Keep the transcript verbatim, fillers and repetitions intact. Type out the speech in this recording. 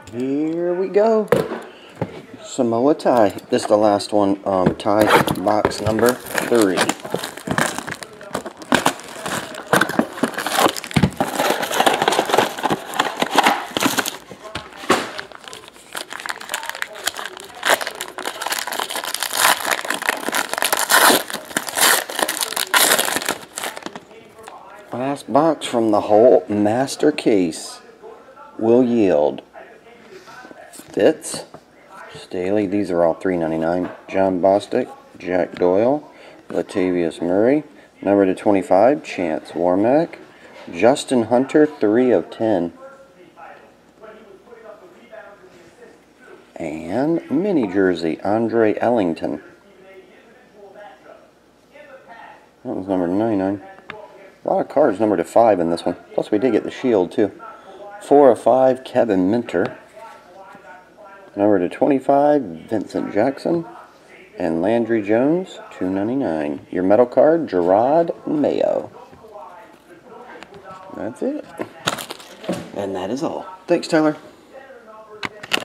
Here we go. Samoa tie. This is the last one. Um, tie box number three. Last box from the whole master case. Will yield. Fitz, Staley, these are all three ninety-nine. John Bostic, Jack Doyle, Latavius Murray, number to twenty-five, Chance Warmack, Justin Hunter, three of ten. And mini jersey, Andre Ellington. That was number ninety-nine. A lot of cards numbered to five in this one. Plus we did get the shield too. four of five, Kevin Minter. Number to twenty-five, Vincent Jackson. And Landry Jones, two ninety-nine. Your metal card, Gerard Mayo. That's it. And that is all. Thanks, Tyler.